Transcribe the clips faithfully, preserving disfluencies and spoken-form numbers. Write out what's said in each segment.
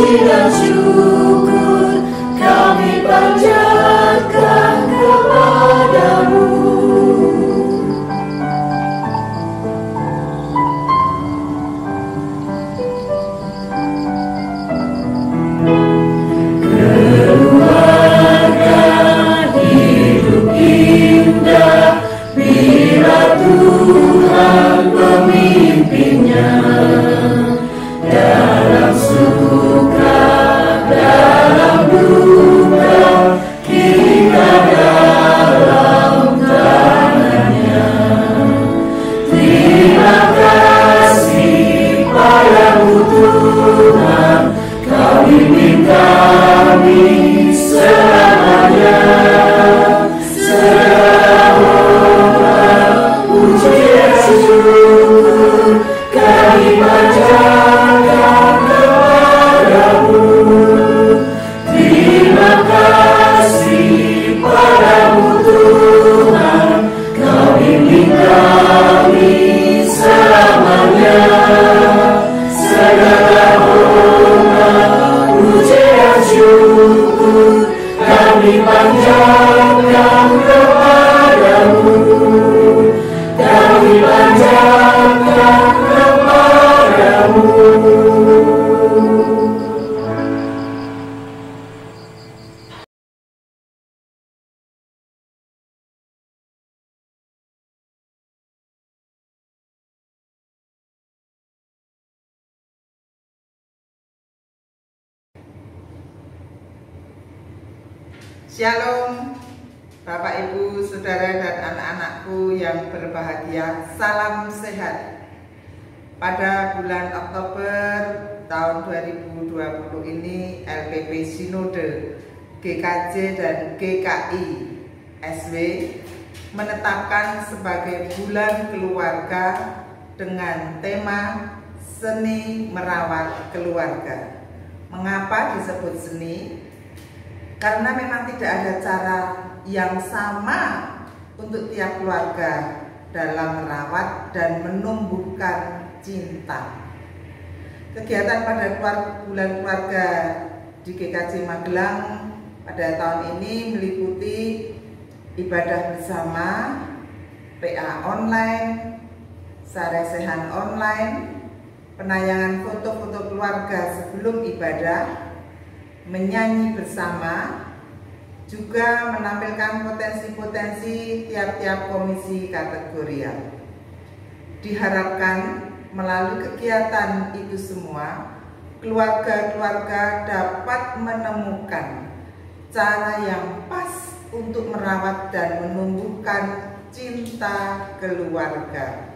dan syukur kami panjatkan kepadamu. Keluarga hidup indah bila Tuhan pemimpinnya. Dalam suka, dalam duka, kita dalam tangannya. Terima kasih padamu Tuhan, Kau bimbing kami selamanya. Segala hormat, pujian syukur kami panjatkan kepadamu. Terima kasih padamu Tuhan, Kau bimbing kami selamanya. Segala hormat, pujian syukur kami panjatkan kepadamu. Kami panjatkan kepadamu. Shalom, Bapak, Ibu, Saudara, dan anak-anakku yang berbahagia. Salam sehat. Pada bulan Oktober tahun dua ribu dua puluh ini, L P P Sinode G K J dan G K I S W menetapkan sebagai bulan keluarga dengan tema Seni Merawat Keluarga. Mengapa disebut seni? Karena memang tidak ada cara yang sama untuk tiap keluarga dalam merawat dan menumbuhkan cinta. Kegiatan pada bulan keluarga di G K J Magelang pada tahun ini meliputi ibadah bersama, P A online, saresehan online, penayangan foto-foto keluarga sebelum ibadah, menyanyi bersama, juga menampilkan potensi-potensi tiap-tiap komisi kategorial. Diharapkan melalui kegiatan itu semua, keluarga-keluarga dapat menemukan cara yang pas untuk merawat dan menumbuhkan cinta keluarga.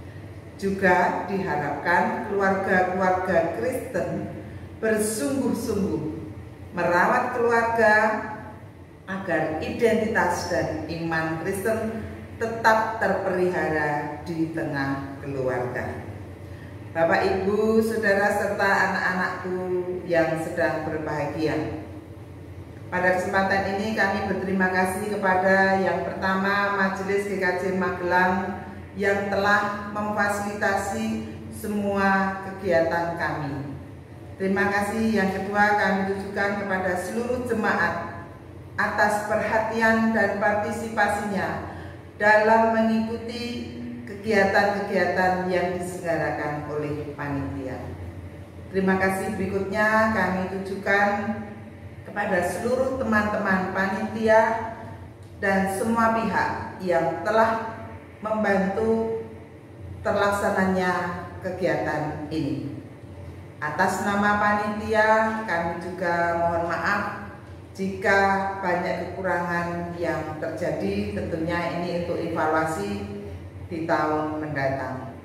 Juga diharapkan keluarga-keluarga Kristen bersungguh-sungguh merawat keluarga agar identitas dan iman Kristen tetap terpelihara di tengah keluarga. Bapak, Ibu, Saudara, serta anak-anakku yang sedang berbahagia. Pada kesempatan ini kami berterima kasih kepada yang pertama Majelis G K J Magelang yang telah memfasilitasi semua kegiatan kami. Terima kasih yang kedua kami tujukan kepada seluruh jemaat atas perhatian dan partisipasinya dalam mengikuti kegiatan-kegiatan yang diselenggarakan oleh panitia. Terima kasih berikutnya kami tujukan kepada seluruh teman-teman panitia dan semua pihak yang telah membantu terlaksananya kegiatan ini. Atas nama panitia, kami juga mohon maaf jika banyak kekurangan yang terjadi. Tentunya ini untuk evaluasi di tahun mendatang.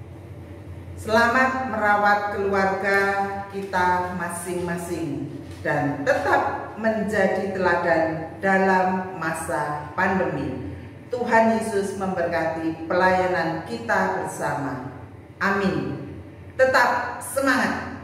Selamat merawat keluarga kita masing-masing dan tetap menjadi teladan dalam masa pandemi. Tuhan Yesus memberkati pelayanan kita bersama. Amin. Tetap semangat.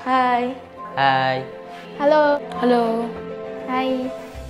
Hai. Hai. Halo. Halo. Hai.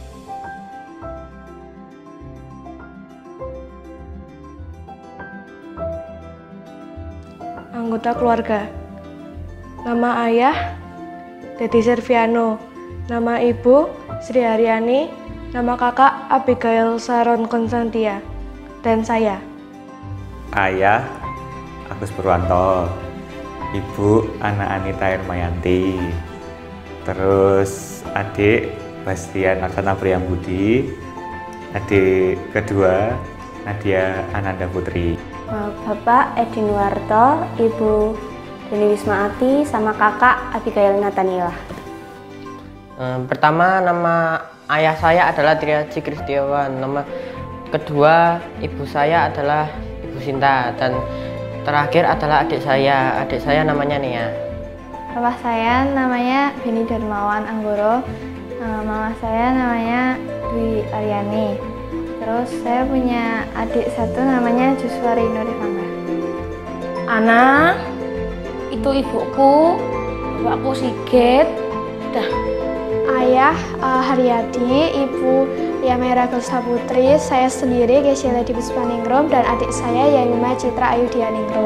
Anggota keluarga. Nama ayah, Dedi Serviano. Nama ibu, Sri Haryani. Nama kakak, Abigail Saron Konstantia. Dan saya. Ayah, Agus Purwanto. Ibu, Ana Anita Hermayanti. Terus adik, Bastian Laksana Priyambudi. Adik kedua, Nadia Ananda Putri. Bapak Edi Nuwarto, Ibu Deni Wismaati, sama kakak Abigail Nathaniela. Pertama, nama ayah saya adalah Triaji Kristiawan. Nama kedua, ibu saya adalah Ibu Sinta. Dan terakhir adalah adik saya. Adik saya namanya Nia. Bapak saya namanya Beni Darmawan Anggoro. Mama saya namanya Dwi Aryani. Terus saya punya adik satu namanya Juswari Nurifangga. Ana, itu ibuku, bapakku Sigit. Dah. Ayah uh, Haryadi, ibu Yamera Gelsa Putri, saya sendiri Gesyela di Puspaningrum, dan adik saya Yayuma Citra Ayu Dianingrum.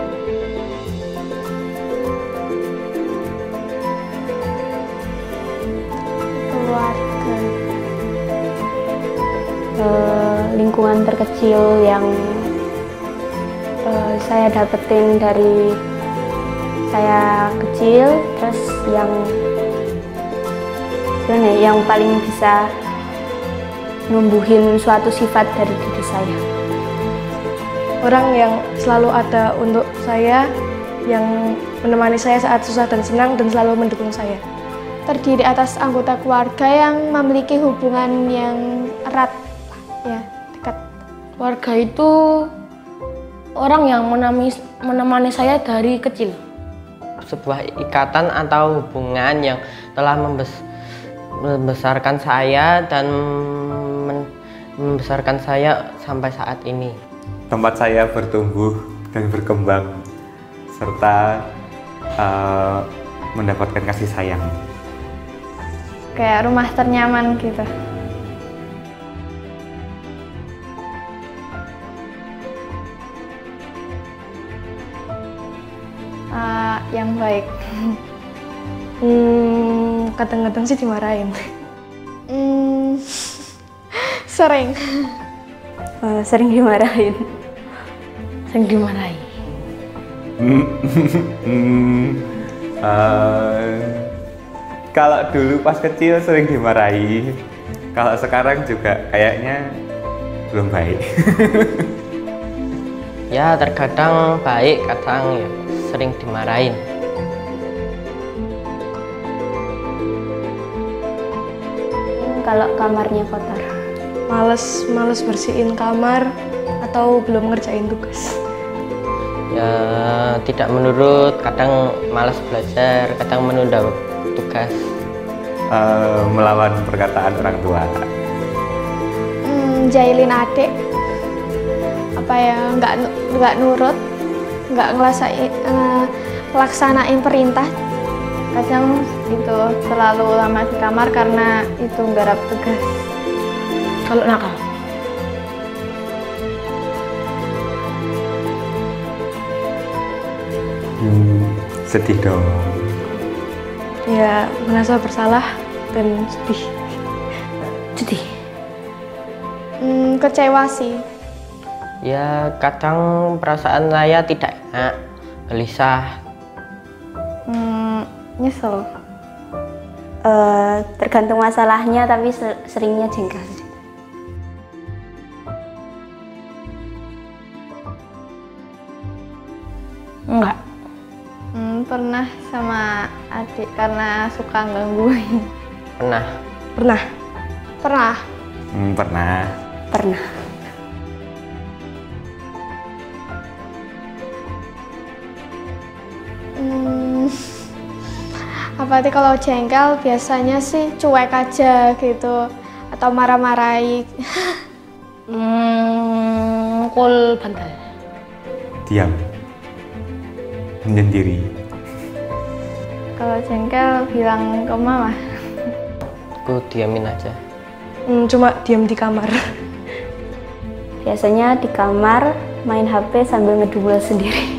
Keluarga. Uh, lingkungan terkecil yang uh, saya dapetin dari saya kecil, terus yang yang paling bisa numbuhin suatu sifat dari diri saya. Orang yang selalu ada untuk saya, yang menemani saya saat susah dan senang, dan selalu mendukung saya. Terdiri atas anggota keluarga yang memiliki hubungan yang erat, ya, dekat. Keluarga itu orang yang menemani, menemani saya dari kecil. Sebuah ikatan atau hubungan yang telah membes membesarkan saya dan membesarkan saya sampai saat ini. Tempat saya bertumbuh dan berkembang serta uh, mendapatkan kasih sayang. Kayak rumah ternyaman gitu. Uh, yang baik. Hmm, kadang-kadang sih dimarahin. Hmm, sering. Uh, sering dimarahin. Sering dimarahi. hmm, uh, kalau dulu pas kecil sering dimarahi, kalau sekarang juga kayaknya belum baik. Ya, terkadang baik, kadang ya sering dimarahin. Kalau kamarnya kotor, males males bersihin kamar atau belum ngerjain tugas. Ya, tidak menurut, kadang malas belajar, kadang menunda tugas. Uh, melawan perkataan orang tua. Hmm, jahilin adik, apa ya, nggak nggak nurut, nggak ngelasain, uh, laksanain perintah. Kadang gitu selalu lama di kamar karena itu nggarap tugas. Kalau nakal, Hmm, sedih dong. Ya, merasa bersalah dan sedih. sedih. Hmm, kecewa sih. Ya, kadang perasaan saya tidak enak, gelisah. Hmm, nyesel. uh, tergantung masalahnya, tapi seringnya jengkel. Enggak. Hmm, pernah sama adik karena suka gangguin. Pernah. Pernah. Pernah. Hmm, pernah. Pernah. Hmm, apa sih kalau jengkel biasanya sih cuek aja gitu atau marah-marahi. Hmm, mukul bantal. Diam. Menyendiri. Kalau jengkel bilang ke mama. Aku diamin aja. Hmm, cuma diam di kamar. Biasanya di kamar main H P sambil ngedumel sendiri.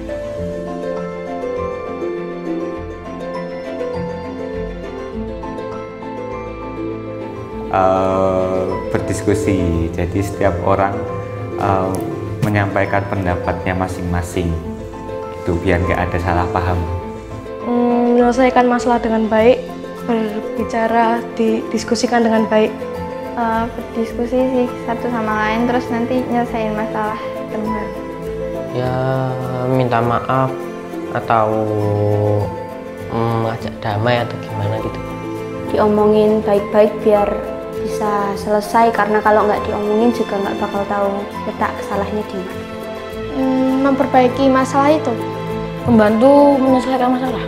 Uh, berdiskusi, jadi setiap orang uh, menyampaikan pendapatnya masing-masing, itu biar nggak ada salah paham. Hmm, menyelesaikan masalah dengan baik, berbicara, didiskusikan dengan baik. Uh, berdiskusi sih satu sama lain, terus nanti nyelesain masalah benar. Ya minta maaf atau mengajak mm, damai atau gimana gitu. Diomongin baik-baik biar bisa selesai, karena kalau nggak diomongin juga nggak bakal tahu letak salahnya di mana. Hmm, memperbaiki masalah itu, membantu menyelesaikan masalah.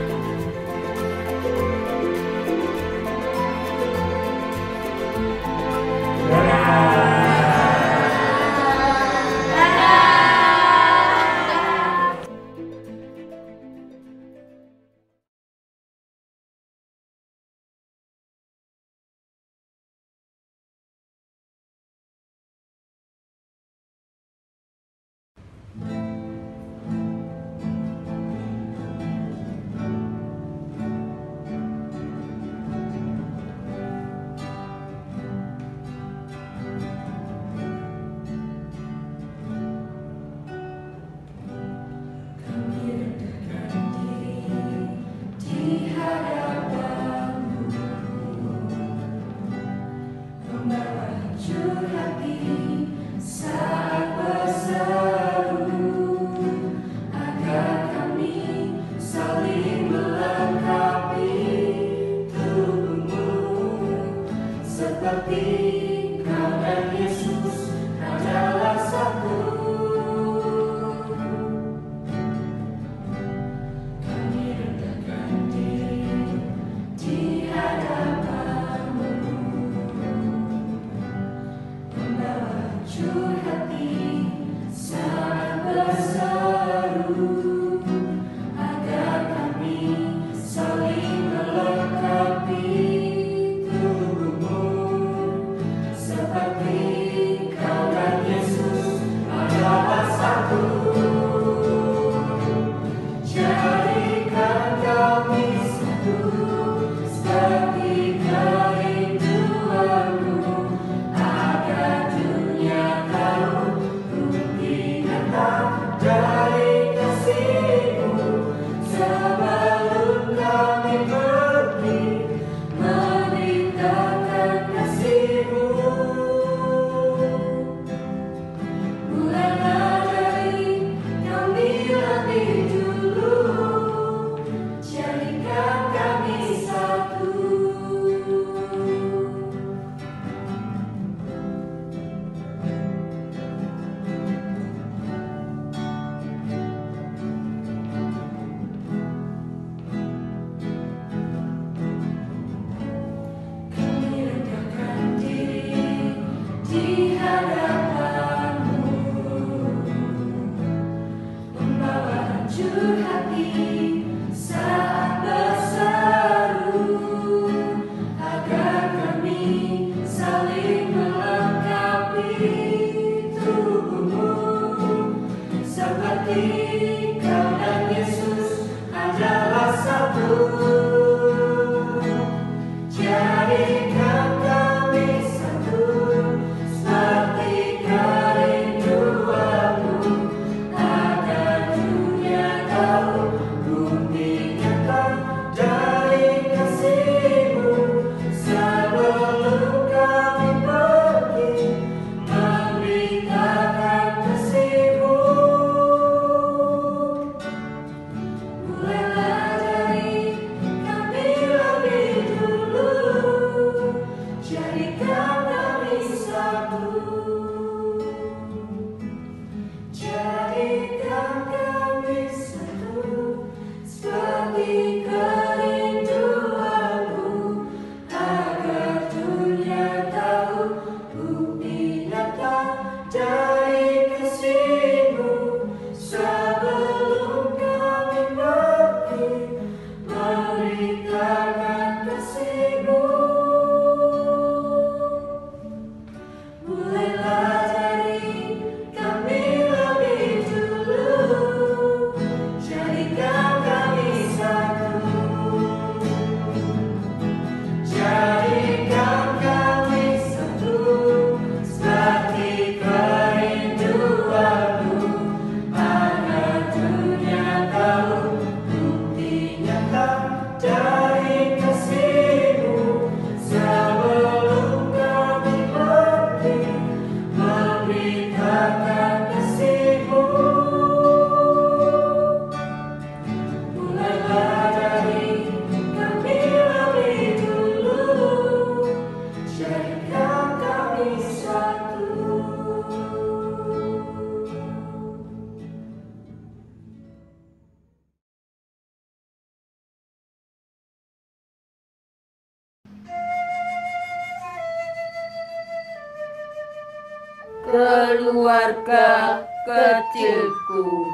keluarga kecilku.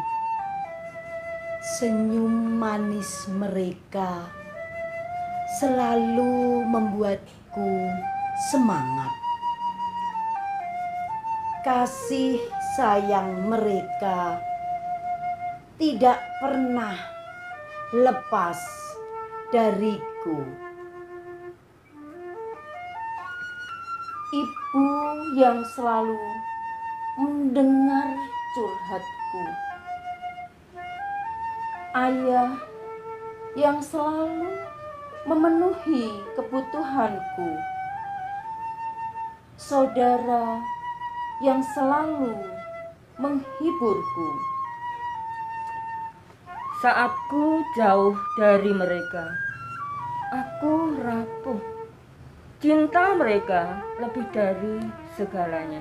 Senyum manis mereka selalu membuatku semangat. Kasih sayang mereka tidak pernah lepas dariku. Ibu yang selalu mendengar curhatku. Ayah yang selalu memenuhi kebutuhanku. Saudara yang selalu menghiburku. Saat ku jauh dari mereka, aku rapuh. Cinta mereka lebih dari segalanya.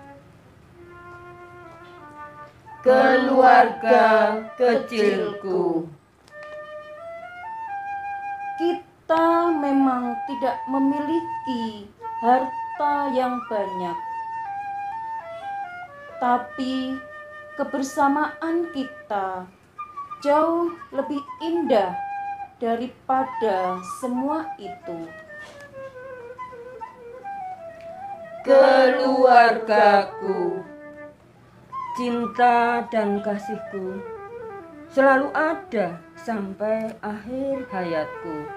Keluarga kecilku. Kita memang tidak memiliki harta yang banyak, tapi kebersamaan kita jauh lebih indah daripada semua itu. Keluargaku, cinta dan kasihku selalu ada sampai akhir hayatku.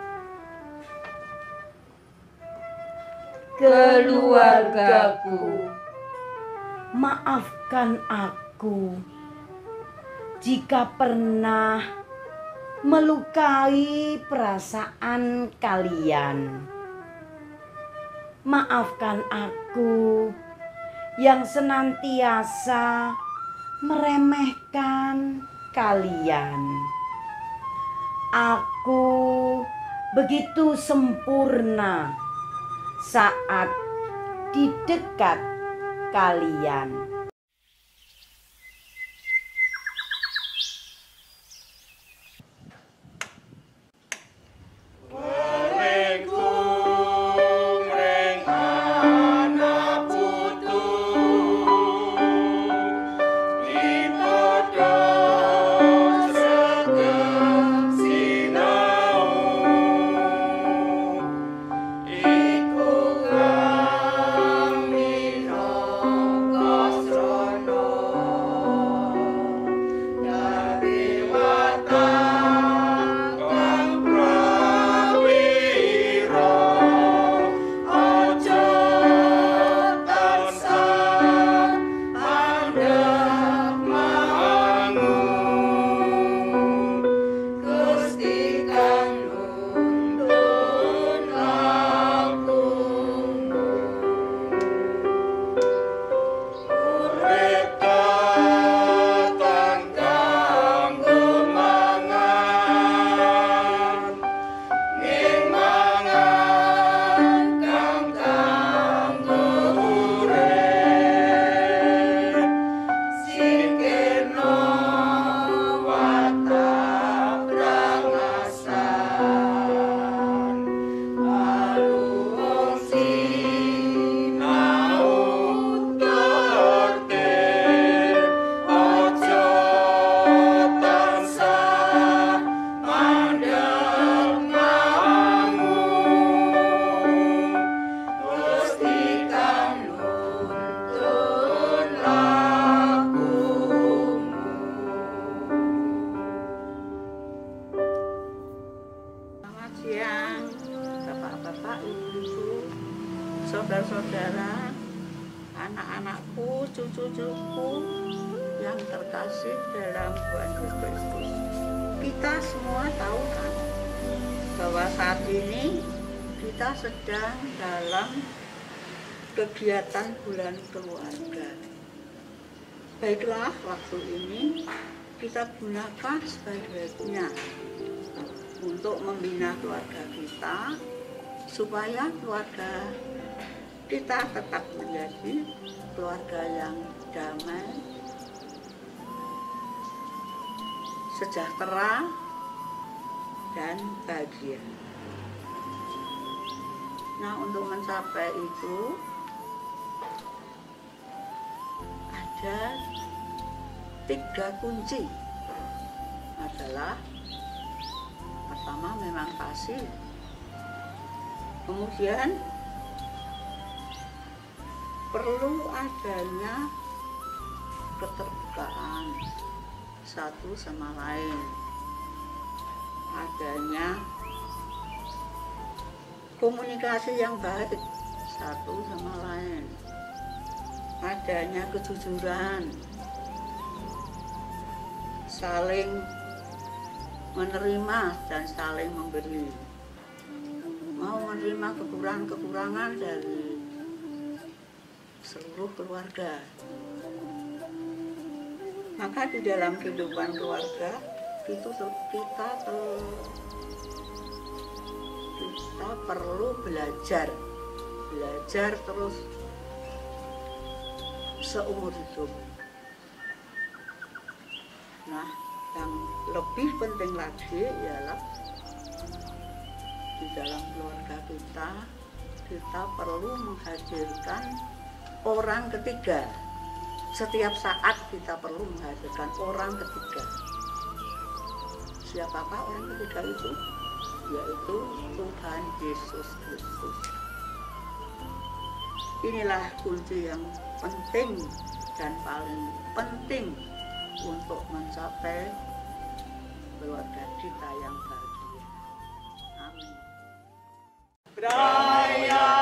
Keluargaku, maafkan aku jika pernah melukai perasaan kalian. Maafkan aku yang senantiasa meremehkan kalian. Aku begitu sempurna saat di dekat kalian. saudara-saudara, anak-anakku, cucu-cucuku yang terkasih dalam Tuhan Yesus Kristus. Kita semua tahu kan bahwa saat ini kita sedang dalam kegiatan bulan keluarga. Baiklah, waktu ini kita gunakan sebaik-baiknya untuk membina keluarga kita, supaya keluarga kita tetap menjadi keluarga yang damai, sejahtera, dan bahagia. Nah, untuk mencapai itu, ada tiga kunci. Adalah pertama memang kasih, kemudian perlu adanya keterbukaan satu sama lain, adanya komunikasi yang baik satu sama lain, adanya kejujuran, saling menerima dan saling memberi, mau menerima kekurangan-kekurangan dari seluruh keluarga. Maka di dalam kehidupan keluarga itu kita kita perlu belajar, belajar terus seumur hidup. Nah, yang lebih penting lagi ialah di dalam keluarga kita, kita perlu menghadirkan orang ketiga. Setiap saat kita perlu menghadirkan orang ketiga. Siapakah orang ketiga itu? Yaitu Tuhan Yesus Kristus. Inilah kunci yang penting dan paling penting untuk mencapai keluarga kita yang bahagia. Amin. Beraya